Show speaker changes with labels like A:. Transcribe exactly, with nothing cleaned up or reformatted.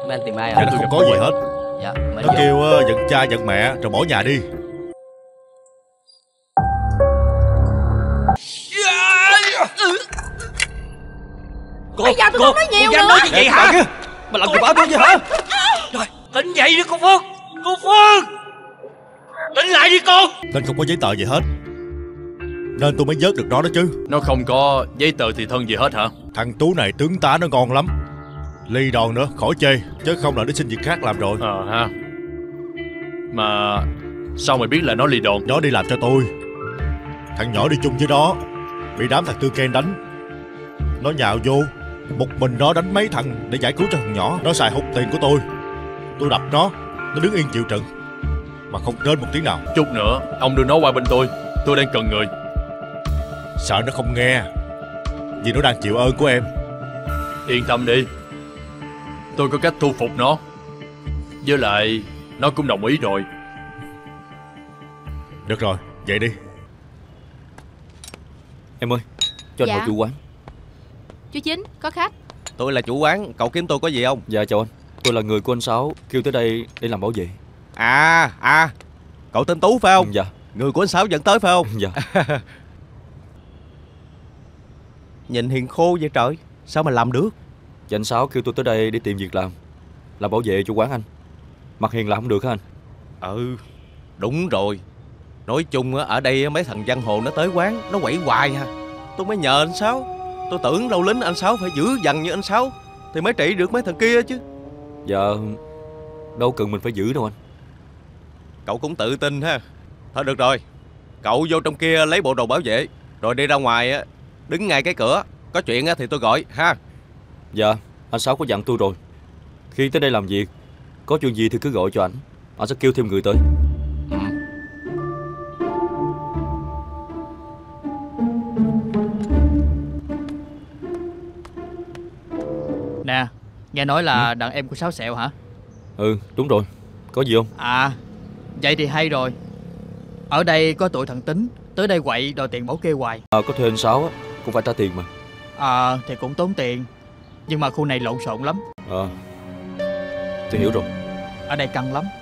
A: Mấy anh tìm ai
B: Dạ
A: à?
B: nó không có gì hết.
A: Dạ
B: Nó kêu uh, giận cha giận mẹ rồi bỏ nhà đi.
C: Cô, bây giờ tôi không nói nhiều nữa.
D: Nói gì vậy hả? Mà làm gì báo tôi vậy hả?
C: Trời, tỉnh dậy đi cô Phương. Cô Phương, tỉnh lại đi cô.
B: Nên không có giấy tờ gì hết, nên tôi mới vớt được nó đó chứ.
D: Nó không có giấy tờ thì thân gì hết hả?
B: Thằng Tú này tướng tá nó ngon lắm, ly đòn nữa khỏi chê, chứ không là nó xin việc khác làm rồi.
D: Ờ ha. Mà sao mày biết là nó ly đòn?
B: Nó đi làm cho tôi. Thằng nhỏ đi chung với nó bị đám thằng Tư Ken đánh. Nó nhào vô, một mình nó đánh mấy thằng để giải cứu cho thằng nhỏ. Nó xài hút tiền của tôi. Tôi đập nó, nó đứng yên chịu trận mà không kêu một tiếng nào.
D: Chút nữa ông đưa nó qua bên tôi, tôi đang cần người.
B: Sợ nó không nghe, vì nó đang chịu ơn của em.
D: Yên tâm đi, tôi có cách thu phục nó. Với lại nó cũng đồng ý rồi.
B: Được rồi, vậy đi.
E: Em ơi, cho anh
F: Dạ.
E: hỏi chủ quán.
F: Chú Chính, có khách.
A: Tôi là chủ quán, cậu kiếm tôi có gì không?
E: Dạ chào anh, tôi là người của anh Sáu, kêu tới đây để làm bảo vệ.
A: À, à, cậu tên Tú phải không?
E: Dạ.
A: Người của anh Sáu dẫn tới phải không?
E: Dạ.
A: Nhìn hiền khô vậy trời, sao mà làm được?
E: Dạ anh Sáu kêu tôi tới đây để tìm việc làm, làm bảo vệ cho quán anh. Mặt hiền làm không được hả anh?
A: Ừ, đúng rồi. Nói chung ở đây mấy thằng giang hồ nó tới quán, nó quậy hoài ha. Tôi mới nhờ anh Sáu. Tôi tưởng lâu lính anh Sáu phải dữ dằn như anh Sáu thì mới trị được mấy thằng kia chứ.
E: Dạ, đâu cần mình phải giữ đâu anh.
A: Cậu cũng tự tin ha. Thôi được rồi, cậu vô trong kia lấy bộ đồ bảo vệ, rồi đi ra ngoài á, đứng ngay cái cửa. Có chuyện thì tôi gọi ha.
E: Dạ, anh Sáu có dặn tôi rồi. Khi tới đây làm việc, có chuyện gì thì cứ gọi cho ảnh, anh sẽ kêu thêm người tới.
A: Ừ.
G: Nè, nghe nói là đàn em của Sáu Sẹo hả?
E: Ừ, đúng rồi. Có gì không?
G: À, vậy thì hay rồi. Ở đây có tụi thằng Tính tới đây quậy đòi tiền bảo kê hoài.
E: À, có thuê anh Sáu á, cũng phải trả tiền mà.
G: À, thì cũng tốn tiền. Nhưng mà khu này lộn xộn lắm.
E: Ờ, à, tôi hiểu rồi.
G: Ở đây căng lắm.